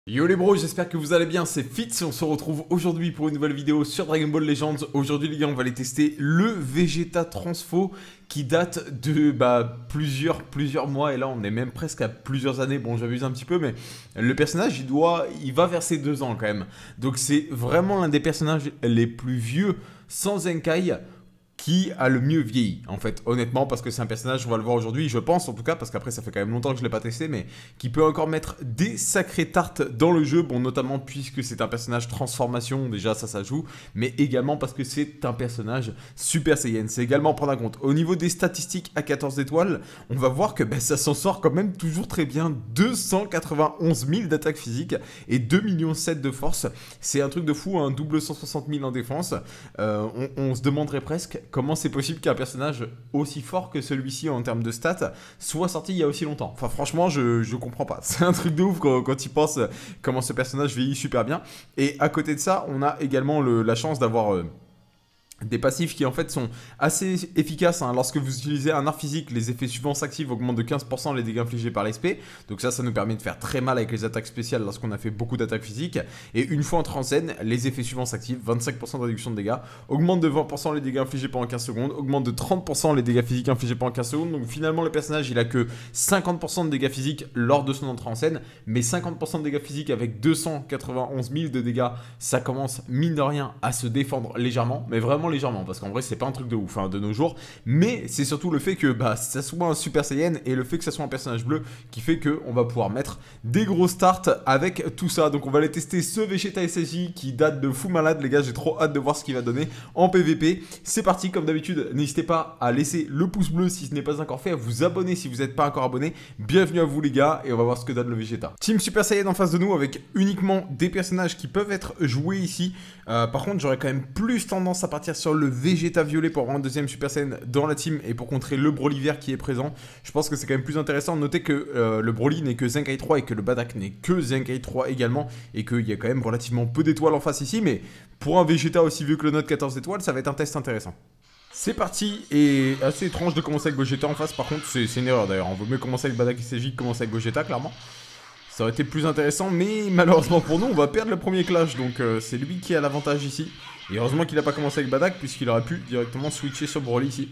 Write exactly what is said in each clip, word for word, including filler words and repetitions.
Yo les bros, j'espère que vous allez bien, c'est Fitz et on se retrouve aujourd'hui pour une nouvelle vidéo sur Dragon Ball Legends. Aujourd'hui les gars, on va aller tester le Vegeta Transfo qui date de bah, plusieurs, plusieurs mois et là on est même presque à plusieurs années. Bon, j'abuse un petit peu, mais le personnage il doit, il va vers ses deux ans quand même. Donc c'est vraiment l'un des personnages les plus vieux sans Zenkai qui a le mieux vieilli, en fait, honnêtement, parce que c'est un personnage, on va le voir aujourd'hui, je pense, en tout cas, parce qu'après, ça fait quand même longtemps que je ne l'ai pas testé, mais qui peut encore mettre des sacrées tartes dans le jeu, bon, notamment puisque c'est un personnage transformation, déjà, ça, ça joue, mais également parce que c'est un personnage Super Saiyan, c'est également à prendre en compte. Au niveau des statistiques à quatorze étoiles, on va voir que ben, ça s'en sort quand même toujours très bien, deux cent quatre-vingt-onze mille d'attaque physique et deux virgule sept millions de force, c'est un truc de fou, un double cent soixante mille en défense, euh, on, on se demanderait presque comment c'est possible qu'un personnage aussi fort que celui-ci en termes de stats soit sorti il y a aussi longtemps. Enfin franchement je, je comprends pas, c'est un truc de ouf quand, quand tu penses comment ce personnage vieillit super bien. Et à côté de ça on a également le, la chance d'avoir... Euh, des passifs qui en fait sont assez efficaces, hein. Lorsque vous utilisez un art physique, les effets suivants s'activent, augmentent de quinze pour cent les dégâts infligés par l'X P. Donc ça, ça nous permet de faire très mal avec les attaques spéciales lorsqu'on a fait beaucoup d'attaques physiques. Et une fois entré en scène, les effets suivants s'activent, vingt-cinq pour cent de réduction de dégâts, augmente de vingt pour cent les dégâts infligés pendant quinze secondes, augmente de trente pour cent les dégâts physiques infligés pendant quinze secondes. Donc finalement le personnage il a que cinquante pour cent de dégâts physiques lors de son entrée en scène, mais cinquante pour cent de dégâts physiques avec deux cent quatre-vingt-onze mille de dégâts, ça commence mine de rien à se défendre légèrement, mais vraiment légèrement, parce qu'en vrai c'est pas un truc de ouf hein, de nos jours, mais c'est surtout le fait que bah, ça soit un Super Saiyan et le fait que ça soit un personnage bleu qui fait qu'on va pouvoir mettre des gros starts avec tout ça. Donc on va aller tester ce Vegeta S S J qui date de fou malade les gars, j'ai trop hâte de voir ce qu'il va donner en P V P. C'est parti, comme d'habitude n'hésitez pas à laisser le pouce bleu si ce n'est pas encore fait, à vous abonner si vous n'êtes pas encore abonné. Bienvenue à vous les gars et on va voir ce que donne le Vegeta. Team Super Saiyan en face de nous avec uniquement des personnages qui peuvent être joués ici. Euh, par contre j'aurais quand même plus tendance à partir sur le Vegeta violet pour avoir un deuxième Super Saiyan dans la team et pour contrer le Broly vert qui est présent. Je pense que c'est quand même plus intéressant. Notez que euh, le Broly n'est que Zenkai trois et que le Bardock n'est que Zenkai trois également et qu'il y a quand même relativement peu d'étoiles en face ici, mais pour un Vegeta aussi vieux que le nôtre quatorze étoiles, ça va être un test intéressant. C'est parti, et assez étrange de commencer avec Gogeta en face, par contre c'est une erreur d'ailleurs, on vaut mieux commencer avec Bardock et C J que commencer avec Gogeta clairement. Ça aurait été plus intéressant, mais malheureusement pour nous, on va perdre le premier clash, donc euh, c'est lui qui a l'avantage ici. Et heureusement qu'il n'a pas commencé avec Bardock, puisqu'il aurait pu directement switcher sur Broly ici.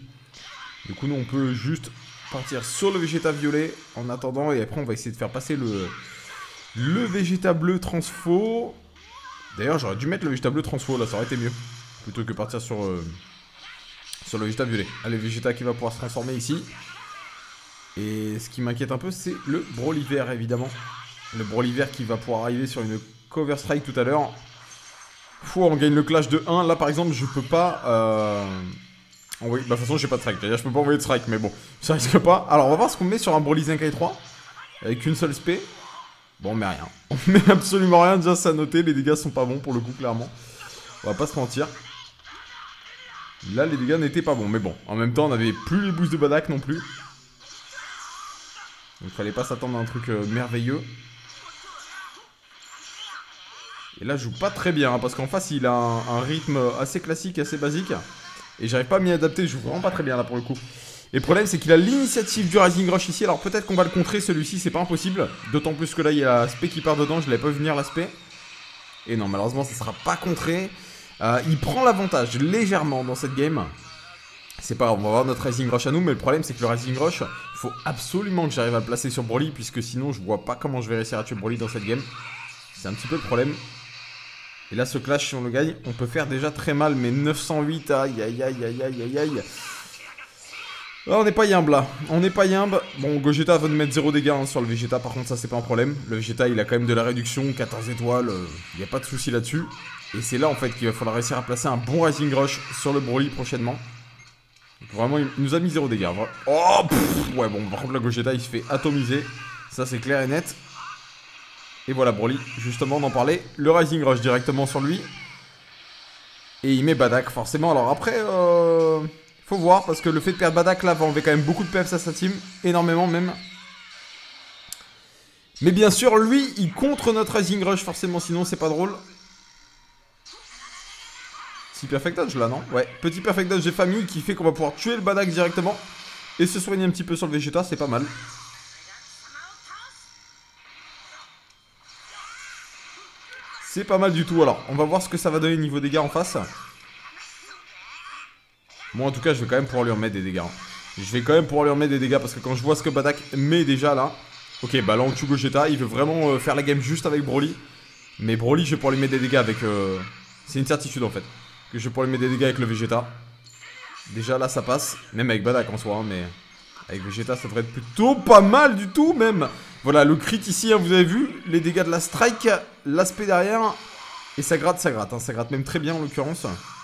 Du coup, nous, on peut juste partir sur le Vegeta violet en attendant, et après, on va essayer de faire passer le, le Vegeta bleu transfo. D'ailleurs, j'aurais dû mettre le Vegeta bleu transfo, là, ça aurait été mieux, plutôt que partir sur, euh, sur le Vegeta violet. Allez, Vegeta qui va pouvoir se transformer ici. Et ce qui m'inquiète un peu, c'est le Broly vert, évidemment. Le Broly vert qui va pouvoir arriver sur une cover strike tout à l'heure. Fou, on gagne le clash de un. Là, par exemple, je peux pas... Euh... envoyer... Bah, de toute façon, j'ai pas de strike. D'ailleurs, je peux pas envoyer de strike, mais bon, ça risque pas. Alors, on va voir ce qu'on met sur un Broly Zenkai trois. Avec une seule S P. Bon, on met rien. On met absolument rien. Déjà, ça a noté. Les dégâts sont pas bons, pour le coup, clairement. On va pas se mentir. Là, les dégâts n'étaient pas bons. Mais bon, en même temps, on avait plus les boosts de Bardock non plus. Donc, fallait pas s'attendre à un truc euh, merveilleux. Et là, je joue pas très bien, hein, parce qu'en face, il a un, un rythme assez classique, assez basique. Et j'arrive pas à m'y adapter, je joue vraiment pas très bien là pour le coup. Et le problème, c'est qu'il a l'initiative du Rising Rush ici. Alors peut-être qu'on va le contrer, celui-ci, c'est pas impossible. D'autant plus que là, il y a l'aspect qui part dedans, je l'avais pas vu venir l'aspect. Et non, malheureusement, ça sera pas contré. Euh, il prend l'avantage légèrement dans cette game. C'est pas grave, on va avoir notre Rising Rush à nous, mais le problème, c'est que le Rising Rush, il faut absolument que j'arrive à le placer sur Broly, puisque sinon, je vois pas comment je vais réussir à tuer Broly dans cette game. C'est un petit peu le problème. Et là, ce clash, si on le gagne, on peut faire déjà très mal, mais neuf cent huit, aïe, aïe, aïe, aïe, aïe, aïe, aïe. Là, on n'est pas yimbe, là. On n'est pas yimbe. Bon, Gogeta va nous mettre zéro dégâts hein, sur le Vegeta, par contre, ça, c'est pas un problème. Le Vegeta, il a quand même de la réduction, quatorze étoiles, il euh, n'y a pas de souci là-dessus. Et c'est là, en fait, qu'il va falloir réussir à placer un bon Rising Rush sur le Broly prochainement. Donc, vraiment, il nous a mis zéro dégâts. Oh, pff, ouais, bon, par contre, le Gogeta, il se fait atomiser. Ça, c'est clair et net. Et voilà Broly, justement on en parlait, le Rising Rush directement sur lui. Et il met Bardock forcément, alors après, euh, faut voir, parce que le fait de perdre Bardock là va enlever quand même beaucoup de P F à sa team, énormément même. Mais bien sûr, lui, il contre notre Rising Rush forcément, sinon c'est pas drôle. Petit Perfect Dodge là, non? Ouais, petit Perfect Dodge de famille qui fait qu'on va pouvoir tuer le Bardock directement. Et se soigner un petit peu sur le Vegeta, c'est pas mal. C'est pas mal du tout. Alors, on va voir ce que ça va donner niveau dégâts en face. Moi, en tout cas, je vais quand même pouvoir lui remettre des dégâts. Hein. Je vais quand même pouvoir lui remettre des dégâts parce que quand je vois ce que Badak met déjà là... Ok, bah là, on tue Gogeta. Il veut vraiment euh, faire la game juste avec Broly. Mais Broly, je vais pouvoir lui mettre des dégâts avec... Euh... C'est une certitude, en fait. Que je vais pouvoir lui mettre des dégâts avec le Vegeta. Déjà, là, ça passe. Même avec Badak en soi, hein, mais... Avec Vegeta, ça devrait être plutôt pas mal du tout, même. Voilà, le crit ici, hein, vous avez vu. Les dégâts de la strike. L'aspect derrière. Et ça gratte, ça gratte. Hein, ça gratte même très bien, en l'occurrence.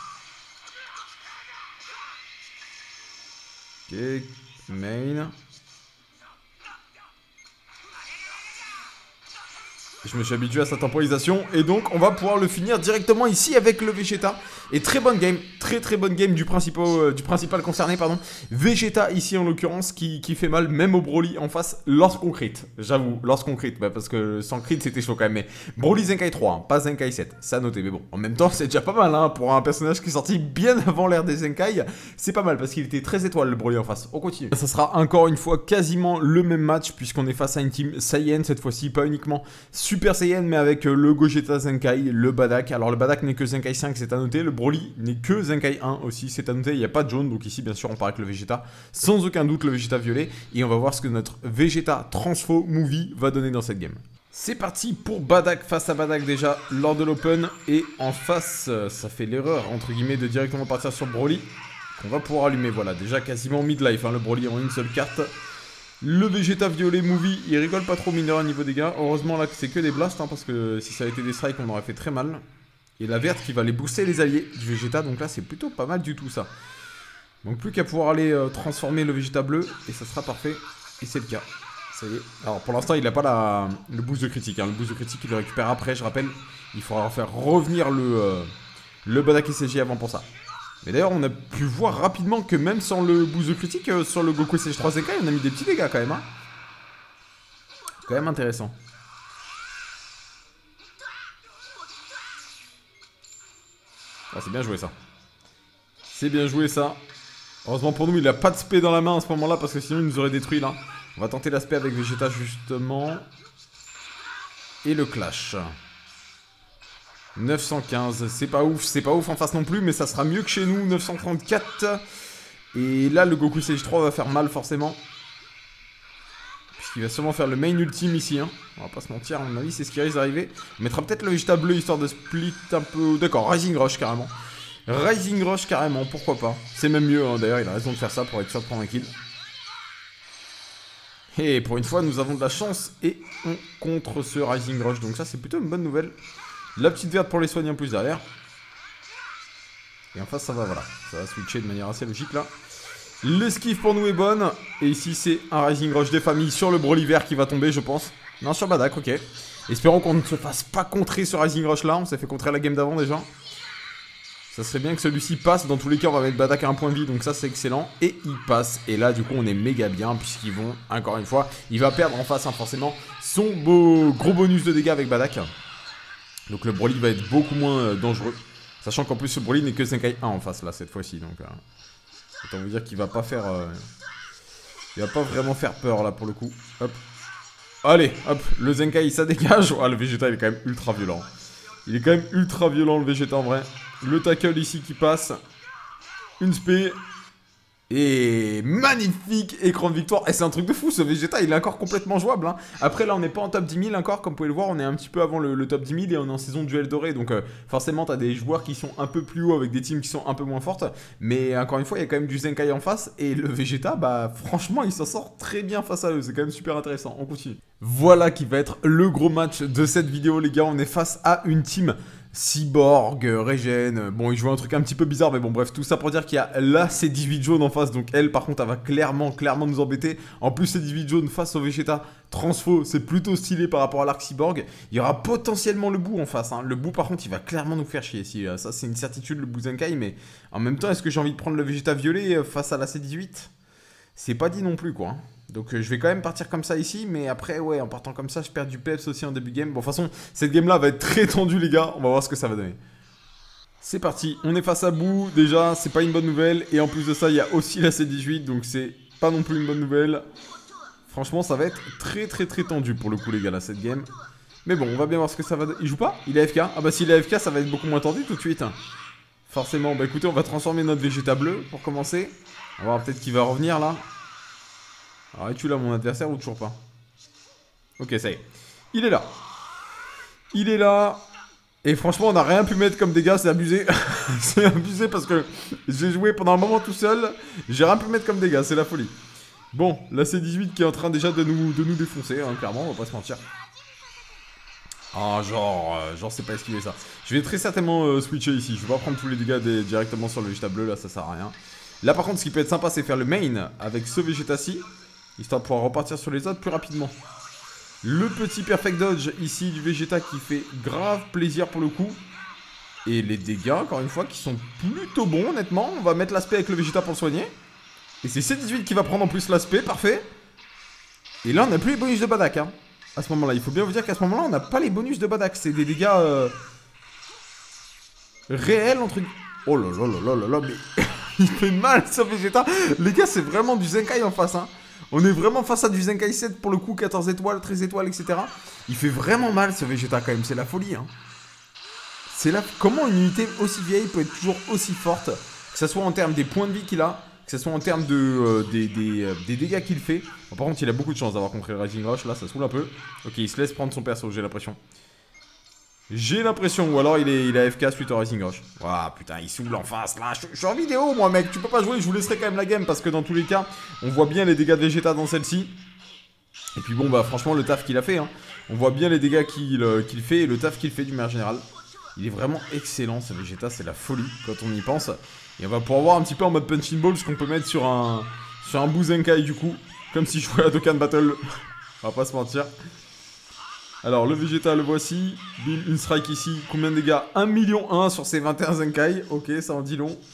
Ok, main. Je me suis habitué à sa temporisation et donc on va pouvoir le finir directement ici avec le Vegeta. Et très bonne game, très très bonne game du principal, euh, du principal concerné, pardon. Vegeta ici en l'occurrence qui, qui fait mal même au Broly en face lorsqu'on crit. J'avoue, lorsqu'on crit, bah, parce que sans crit c'était chaud quand même. Mais Broly Zenkai trois, hein, pas Zenkai sept, ça à noter. Mais bon, en même temps c'est déjà pas mal hein, pour un personnage qui est sorti bien avant l'ère des Zenkai. C'est pas mal parce qu'il était très étoile le Broly en face. On continue. Ça sera encore une fois quasiment le même match puisqu'on est face à une team Saiyan cette fois-ci, pas uniquement Super Saiyan mais avec le Gogeta Zenkai, le Badak. Alors le Badak n'est que Zenkai cinq, c'est à noter. Le Broly n'est que Zenkai un aussi, c'est à noter. Il n'y a pas de jaune, donc ici bien sûr on part avec le Vegeta. Sans aucun doute le Vegeta violet. Et on va voir ce que notre Vegeta Transfo Movie va donner dans cette game. C'est parti pour Badak face à Badak déjà lors de l'Open. Et en face, ça fait l'erreur entre guillemets de directement partir sur Broly. Qu'on va pouvoir allumer, voilà, déjà quasiment mid-life, hein, le Broly en une seule carte. Le Vegeta violet movie, il rigole pas trop mineur au niveau dégâts. Heureusement là que c'est que des blasts, hein, parce que si ça avait été des strikes, on aurait fait très mal. Et la verte qui va aller booster les alliés du Vegeta, donc là c'est plutôt pas mal du tout ça. Donc plus qu'à pouvoir aller euh, transformer le Vegeta bleu, et ça sera parfait. Et c'est le cas. Ça y est. Alors pour l'instant il n'a pas la, le boost de critique, hein. Le boost de critique il le récupère après, je rappelle. Il faudra faire revenir le, euh, le Badak S S J avant pour ça. Mais d'ailleurs, on a pu voir rapidement que même sans le boost de critique, euh, sur le Goku S H trois Zenkai, on a mis des petits dégâts quand même. Hein. Quand même intéressant. Ah, c'est bien joué ça. C'est bien joué ça. Heureusement pour nous, il n'a pas de spé dans la main à ce moment-là, parce que sinon il nous aurait détruit là. On va tenter l'aspect avec Vegeta justement. Et le clash. neuf cent quinze, c'est pas ouf, c'est pas ouf en face non plus, mais ça sera mieux que chez nous, neuf cent trente-quatre. Et là, le Goku Stage trois va faire mal forcément. Puisqu'il va sûrement faire le main ultime ici, hein. On va pas se mentir, à mon avis, c'est ce qui risque d'arriver. On mettra peut-être le Vegeta bleu, histoire de split un peu... D'accord, Rising Rush carrément. Rising Rush carrément, pourquoi pas. C'est même mieux, hein. D'ailleurs, il a raison de faire ça pour être sûr de prendre un kill. Et pour une fois, nous avons de la chance et on contre ce Rising Rush. Donc ça, c'est plutôt une bonne nouvelle. La petite verte pour les soigner en plus derrière. Et en face ça va, voilà. Ça va switcher de manière assez logique là. L'esquive pour nous est bonne. Et ici c'est un Rising Rush des familles sur le Broly vert qui va tomber je pense. Non sur Badak, ok. Espérons qu'on ne se fasse pas contrer ce Rising Rush là. On s'est fait contrer la game d'avant déjà. Ça serait bien que celui-ci passe. Dans tous les cas on va mettre Badak à un point de vie. Donc ça c'est excellent. Et il passe. Et là du coup on est méga bien. Puisqu'ils vont, encore une fois, il va perdre en face hein, forcément son beau, gros bonus de dégâts avec Badak. Donc le Broly va être beaucoup moins euh, dangereux. Sachant qu'en plus ce Broly n'est que Zenkai un en face là cette fois-ci. Donc euh, autant vous dire qu'il va pas faire... Euh, il va pas vraiment faire peur là pour le coup. Hop. Allez, hop, le Zenkai ça dégage. Ah, le Vegeta il est quand même ultra violent. Il est quand même ultra violent le Vegeta en vrai. Le tackle ici qui passe. Une spé. Et magnifique écran de victoire. Et c'est un truc de fou, ce Vegeta, il est encore complètement jouable. Hein. Après, là, on n'est pas en top dix mille encore. Comme vous pouvez le voir, on est un petit peu avant le, le top dix mille et on est en saison de duel doré. Donc, euh, forcément, tu as des joueurs qui sont un peu plus hauts avec des teams qui sont un peu moins fortes. Mais encore une fois, il y a quand même du Zenkai en face. Et le Vegeta, bah, franchement, il s'en sort très bien face à eux. C'est quand même super intéressant. On continue. Voilà qui va être le gros match de cette vidéo, les gars. On est face à une team Cyborg, Regen, bon il joue un truc un petit peu bizarre mais bon bref tout ça pour dire qu'il y a là C dix-huit jaune en face donc elle par contre elle va clairement clairement nous embêter. En plus C dix-huit jaune face au Vegeta Transfo c'est plutôt stylé par rapport à l'arc Cyborg. Il y aura potentiellement le bout en face hein. Le bout par contre il va clairement nous faire chier ici. Ça c'est une certitude le bout Zenkai mais en même temps est-ce que j'ai envie de prendre le Vegeta violet face à la C dix-huit? C'est pas dit non plus quoi. Donc euh, je vais quand même partir comme ça ici, mais après ouais en partant comme ça je perds du peps aussi en début de game. Bon de toute façon cette game là va être très tendue les gars, on va voir ce que ça va donner. C'est parti, on est face à bout, déjà c'est pas une bonne nouvelle, et en plus de ça il y a aussi la C dix-huit, donc c'est pas non plus une bonne nouvelle. Franchement ça va être très très très tendu pour le coup les gars là cette game. Mais bon, on va bien voir ce que ça va... Il joue pas? Il est A F K? Ah bah s'il est A F K, ça va être beaucoup moins tendu tout de suite. Forcément. Bah écoutez, on va transformer notre Vegeta bleu pour commencer. On va voir peut-être qu'il va revenir là. Alors es-tu là mon adversaire ou toujours pas? Ok, ça y est. Il est là. Il est là. Et franchement, on n'a rien pu mettre comme dégâts, c'est abusé. C'est abusé parce que j'ai joué pendant un moment tout seul. J'ai rien pu mettre comme dégâts, c'est la folie. Bon, là c'est dix-huit qui est en train déjà de nous, de nous défoncer, hein, clairement, on va pas se mentir. Ah, genre, euh, genre c'est pas esquiver ça. Je vais très certainement euh, switcher ici. Je vais pas prendre tous les dégâts des, directement sur le Vegeta bleu, là ça sert à rien. Là par contre, ce qui peut être sympa, c'est faire le main avec ce Vegeta-ci, histoire de pouvoir repartir sur les autres plus rapidement. Le petit Perfect Dodge ici du Vegeta qui fait grave plaisir pour le coup. Et les dégâts, encore une fois, qui sont plutôt bons, honnêtement. On va mettre l'aspect avec le Vegeta pour le soigner. Et c'est C dix-huit qui va prendre en plus l'aspect, parfait. Et là, on n'a plus les bonus de Badak, hein. À ce moment-là, il faut bien vous dire qu'à ce moment-là, on n'a pas les bonus de Badak. C'est des dégâts euh, réels, entre... Oh là là là là là là, mais... il fait mal, ce Vegeta. Les gars, c'est vraiment du Zenkai en face, hein. On est vraiment face à du Zenkai sept pour le coup, quatorze étoiles, treize étoiles, et cetera. Il fait vraiment mal ce Vegeta quand même, c'est la folie, hein. C'est là, comment une unité aussi vieille peut être toujours aussi forte, que ce soit en termes des points de vie qu'il a, que ce soit en termes de, euh, des, des, euh, des dégâts qu'il fait. Bon, par contre, il a beaucoup de chance d'avoir contré le Rising Rush, là, ça saoule un peu. Ok, il se laisse prendre son perso, j'ai l'impression. J'ai l'impression, ou alors il est, il est A F K suite au Rising Rush. Waouh, putain, il saoule en face, là. Je, je suis en vidéo, moi, mec, tu peux pas jouer, je vous laisserai quand même la game, parce que dans tous les cas, on voit bien les dégâts de Vegeta dans celle-ci. Et puis bon, bah, franchement, le taf qu'il a fait, hein. On voit bien les dégâts qu'il euh, qu'il fait et le taf qu'il fait du manière générale. Il est vraiment excellent, ce Vegeta, c'est la folie quand on y pense. Et on va pouvoir voir un petit peu en mode punching ball ce qu'on peut mettre sur un sur un Buzenkai du coup. Comme si je jouais à Dokkan Battle. On va pas se mentir. Alors, le Vegeta, le voici. Bim, une strike ici. Combien de dégâts? un million un sur ces vingt et un Zenkai. Ok, ça en dit long.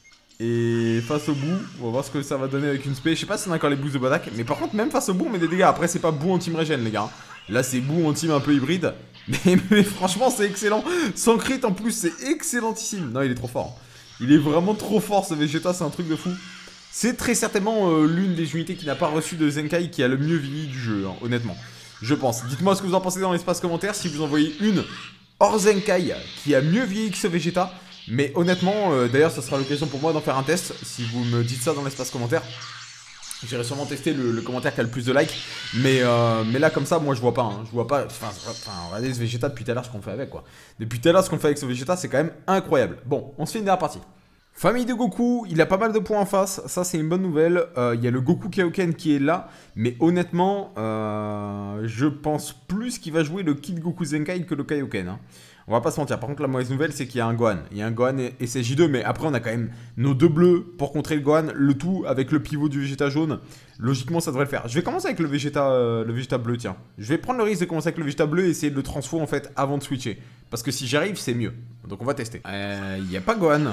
Et face au bout, on va voir ce que ça va donner avec une spé. Je sais pas si on a encore les boosts de Badak. Mais par contre, même face au bout, on met des dégâts. Après, c'est pas bout en team régène, les gars. Là, c'est bout en team un peu hybride. Mais, mais franchement, c'est excellent. Sans crit en plus, c'est excellentissime. Non, il est trop fort. Il est vraiment trop fort, ce Vegeta. C'est un truc de fou. C'est très certainement euh, l'une des unités qui n'a pas reçu de Zenkai qui a le mieux vieilli du jeu, hein, honnêtement. Je pense. Dites-moi ce que vous en pensez dans l'espace commentaire. Si vous en voyez une hors Zenkai qui a mieux vieilli que ce Vegeta. Mais honnêtement, euh, d'ailleurs, ça sera l'occasion pour moi d'en faire un test. Si vous me dites ça dans l'espace commentaire. J'irai sûrement tester le, le commentaire qui a le plus de likes. Mais, euh, mais là, comme ça, moi, je vois pas. Hein. Je vois pas. Enfin, enfin, regardez ce Vegeta depuis tout à l'heure, ce qu'on fait avec, quoi. Depuis tout à l'heure, ce qu'on fait avec ce Vegeta, c'est quand même incroyable. Bon, on se fait une dernière partie. Famille de Goku, il a pas mal de points en face, ça c'est une bonne nouvelle. Euh, il y a le Goku Kaioken qui est là, mais honnêtement, euh, je pense plus qu'il va jouer le Kid Goku Zenkai que le Kaioken. Hein. On va pas se mentir, par contre la mauvaise nouvelle c'est qu'il y a un Gohan. Il y a un Gohan et, et c'est J deux, mais après on a quand même nos deux bleus pour contrer le Gohan, le tout avec le pivot du Vegeta jaune. Logiquement ça devrait le faire. Je vais commencer avec le Vegeta, euh, le Vegeta bleu, tiens. Je vais prendre le risque de commencer avec le Vegeta bleu et essayer de le transfo en fait avant de switcher. Parce que si j'arrive c'est mieux, donc on va tester. Il euh, n'y a pas Gohan.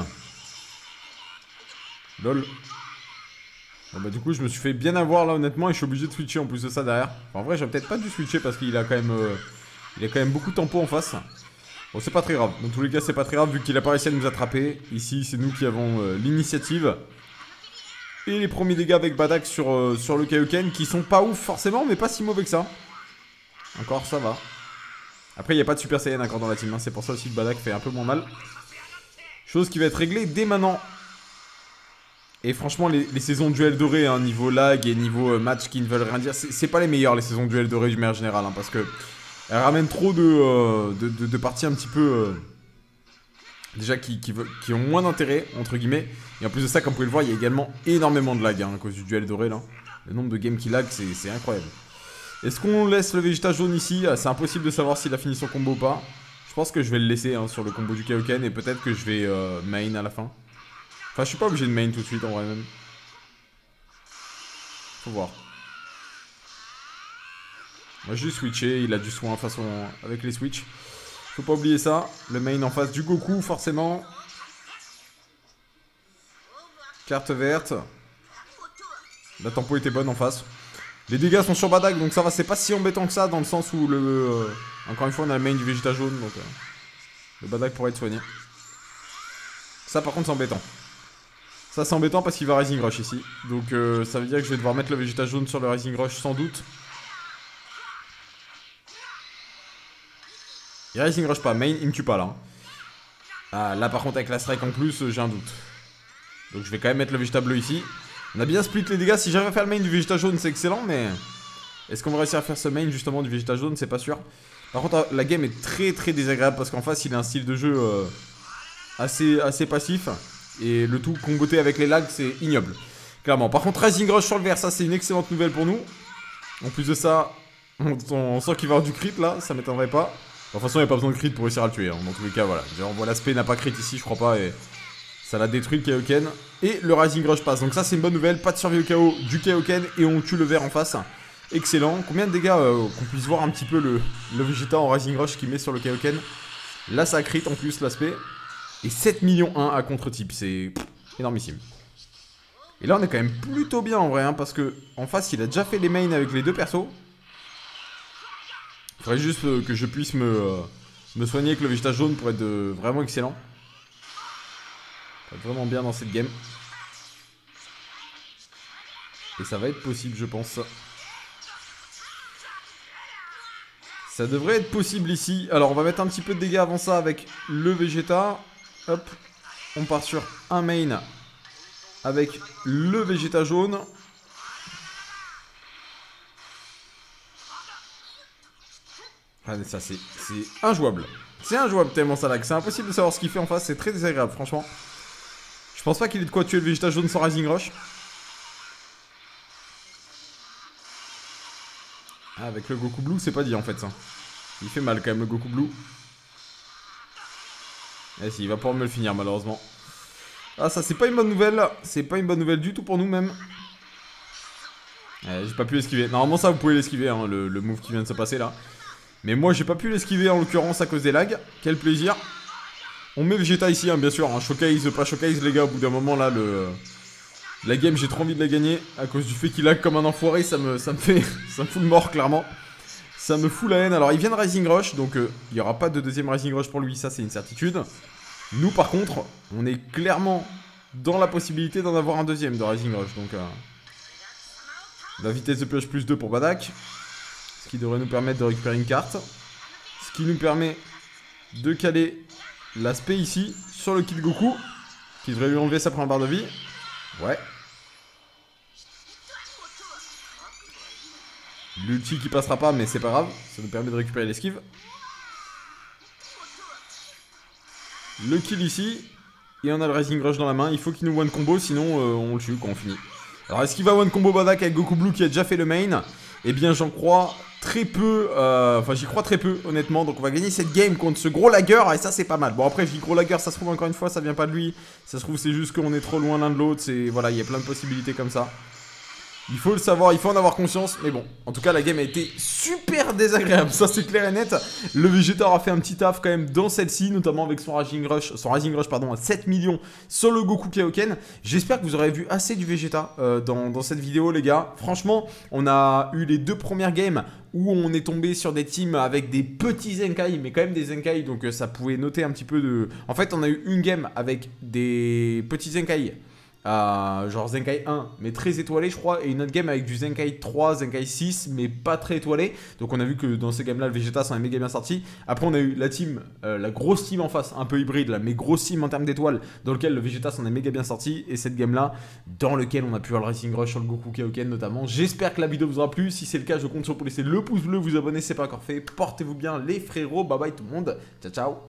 Lol. Bon bah du coup je me suis fait bien avoir là honnêtement et je suis obligé de switcher en plus de ça derrière. Enfin, en vrai j'aurais peut-être pas dû switcher parce qu'il a quand même euh, il a quand même beaucoup de tempo en face. Bon c'est pas très grave, dans tous les cas c'est pas très grave vu qu'il a pas réussi à nous attraper. Ici c'est nous qui avons euh, l'initiative. Et les premiers dégâts avec Badak sur, euh, sur le Kaioken qui sont pas ouf forcément mais pas si mauvais que ça. Encore ça va. Après il n'y a pas de Super Saiyan encore dans la team, hein. C'est pour ça aussi que Badak fait un peu moins mal. Chose qui va être réglée dès maintenant. Et franchement, les, les saisons duel doré, hein, niveau lag et niveau euh, match qui ne veulent rien dire, c'est pas les meilleures les saisons duel doré du manière générale, hein, parce que elles ramènent trop de, euh, de, de, de parties un petit peu euh, déjà qui, qui, veulent, qui ont moins d'intérêt entre guillemets. Et en plus de ça, comme vous pouvez le voir, il y a également énormément de lag hein, à cause du duel doré là. Le nombre de games qui lag, c'est incroyable. Est-ce qu'on laisse le Vegeta jaune ici? C'est impossible de savoir s'il a fini son combo ou pas. Je pense que je vais le laisser hein, sur le combo du Kaioken et peut-être que je vais euh, main à la fin. Enfin, je suis pas obligé de main tout de suite en vrai même. Faut voir. Moi, j'ai switché, il a du soin façon avec les switches. Faut pas oublier ça. Le main en face du Goku, forcément. Carte verte. La tempo était bonne en face. Les dégâts sont sur Badak, donc ça va, c'est pas si embêtant que ça, dans le sens où le... Euh, encore une fois, on a le main du Vegeta jaune, donc... Euh, le Badak pourrait être soigné. Ça, par contre, c'est embêtant. Ça c'est embêtant parce qu'il va Rising Rush ici. Donc euh, ça veut dire que je vais devoir mettre le Vegeta jaune sur le Rising Rush sans doute. Il Rising Rush pas, main, il me tue pas là. Ah, là par contre avec la strike en plus, euh, j'ai un doute. Donc je vais quand même mettre le Vegeta bleu ici. On a bien split les dégâts, si j'arrive à faire le main du Vegeta jaune c'est excellent, mais... Est-ce qu'on va réussir à faire ce main justement du Vegeta jaune, c'est pas sûr. Par contre la game est très très désagréable parce qu'en face il a un style de jeu euh, assez, assez passif. Et le tout comboté avec les lags c'est ignoble. Clairement. Par contre Rising Rush sur le vert, ça c'est une excellente nouvelle pour nous. En plus de ça, on, on sent qu'il va y avoir du crit là, ça m'étonnerait pas. De toute façon il n'y a pas besoin de crit pour réussir à le tuer, hein. Dans tous les cas voilà. On voit l'aspect n'a pas crit ici je crois pas et ça l'a détruit le Kaioken. Et le Rising Rush passe, donc ça c'est une bonne nouvelle. Pas de survie au K O du Kaioken et on tue le vert en face. Excellent. Combien de dégâts euh, qu'on puisse voir un petit peu le, le Vegeta en Rising Rush qu'il met sur le Kaioken. Là ça crit en plus l'aspect. Et sept millions un à contre-type, c'est énormissime. Et là on est quand même plutôt bien en vrai, hein, parce que en face il a déjà fait les mains avec les deux persos. Il faudrait juste euh, que je puisse me, euh, me soigner avec le Vegeta jaune pour être euh, vraiment excellent. Ça va être vraiment bien dans cette game. Et ça va être possible je pense. Ça devrait être possible ici. Alors on va mettre un petit peu de dégâts avant ça avec le Vegeta. Hop. On part sur un main avec le Vegeta jaune. Ah, ça c'est injouable. C'est injouable tellement ça lag. C'est impossible de savoir ce qu'il fait en face. C'est très désagréable franchement. Je pense pas qu'il ait de quoi tuer le Vegeta jaune sans Rising Rush. Ah, avec le Goku Blue, c'est pas dit en fait ça. Il fait mal quand même le Goku Blue. Eh si, il va pouvoir me le finir malheureusement. Ah ça c'est pas une bonne nouvelle. C'est pas une bonne nouvelle du tout pour nous même. Eh, j'ai pas pu l'esquiver. Normalement ça vous pouvez l'esquiver, hein, le, le move qui vient de se passer là. Mais moi j'ai pas pu l'esquiver en l'occurrence à cause des lags. Quel plaisir. On met Vegeta ici hein, bien sûr, hein. Showcase, pas showcase les gars, au bout d'un moment là le... La game j'ai trop envie de la gagner. À cause du fait qu'il lag comme un enfoiré, ça me, ça me fait... ça me fout le mort clairement. Ça me fout la haine. Alors il vient de Rising Rush, donc euh, il n'y aura pas de deuxième Rising Rush pour lui, ça c'est une certitude. Nous par contre, on est clairement dans la possibilité d'en avoir un deuxième de Rising Rush. Donc euh, la vitesse de pioche plus deux pour Badak. Ce qui devrait nous permettre de récupérer une carte. Ce qui nous permet de caler l'aspect ici sur le Kid Goku. Qui devrait lui enlever sa première barre de vie. Ouais. L'ulti qui passera pas, mais c'est pas grave. Ça nous permet de récupérer l'esquive. Le kill ici. Et on a le Rising Rush dans la main. Il faut qu'il nous one combo, sinon euh, on le tue quand on finit. Alors est-ce qu'il va one combo Badak avec Goku Blue qui a déjà fait le main? Eh bien j'en crois très peu. euh, Enfin j'y crois très peu honnêtement. Donc on va gagner cette game contre ce gros lagueur. Et ça c'est pas mal. Bon après je dis gros lagueur, ça se trouve encore une fois ça vient pas de lui. Ça se trouve c'est juste qu'on est trop loin l'un de l'autre. C'est voilà, il y a plein de possibilités comme ça. Il faut le savoir, il faut en avoir conscience. Mais bon, en tout cas la game a été super désagréable. Ça c'est clair et net. Le Vegeta aura fait un petit taf quand même dans celle-ci, notamment avec son Rising Rush, son Rising Rush pardon, à sept millions sur le Goku Kaioken. J'espère que vous aurez vu assez du Vegeta euh, dans, dans cette vidéo les gars. Franchement, on a eu les deux premières games où on est tombé sur des teams avec des petits Zenkai, mais quand même des Zenkai, donc euh, ça pouvait noter un petit peu de... En fait on a eu une game avec des petits Zenkai. Euh, genre Zenkai un mais très étoilé je crois, et une autre game avec du Zenkai trois, Zenkai six mais pas très étoilé. Donc on a vu que dans ces games là le Vegeta s'en est méga bien sorti. Après on a eu la team, euh, la grosse team en face, un peu hybride là, mais grosse team en termes d'étoiles, dans lequel le Vegeta s'en est méga bien sorti. Et cette game là dans lequel on a pu avoir le Rising Rush sur le Goku Kaioken notamment. J'espère que la vidéo vous aura plu. Si c'est le cas je compte sur vous pour laisser le pouce bleu, vous abonner si c'est pas encore fait. Portez-vous bien les frérots, bye bye tout le monde, ciao ciao.